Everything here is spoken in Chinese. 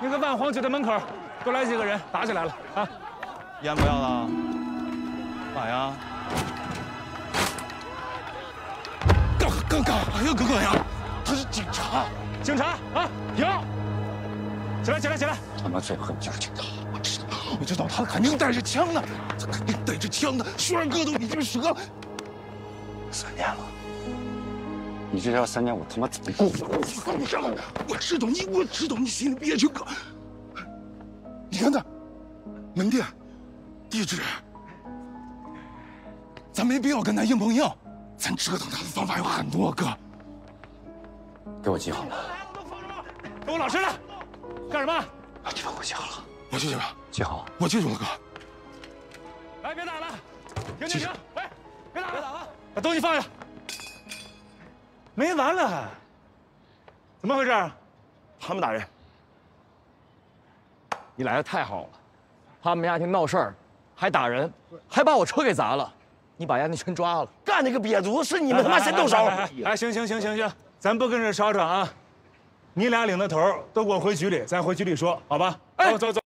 那个万黄就在门口，多来几个人，打起来了啊！ 烟不要了？干啥呀？ 哎呀，哥哥呀，他是警察！ 警察啊，停！起来，起来，起来！ 他妈最恨就是警察！我知道他肯定带着枪呢，他肯定带着枪呢。轩儿哥都已经折了3年了， 你这要3年，我他妈怎么过？ 我知道你心里憋屈，哥。你看他，门店、地址，咱没必要跟他硬碰硬，咱折腾他的方法有很多，哥。 给我记好了。 给我老实点！干什么？ 你把我记好了。 我记住了， 记好。 我记住了，哥。 来，别打了！停！喂，别打了！把东西放下。没完了还？怎么回事？ 他们打人。你来的太好了，他们家庭闹事儿，还打人，还把我车给砸了。你把丫那全抓了， 干那个瘪犊，是你们他妈先动手！ 哎，行，咱不跟这吵吵啊！你俩领着头，都给我回局里，咱回局里说，好吧？走。